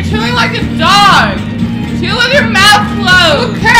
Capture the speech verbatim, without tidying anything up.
chewing like a dog. Chew with your mouth closed. Okay.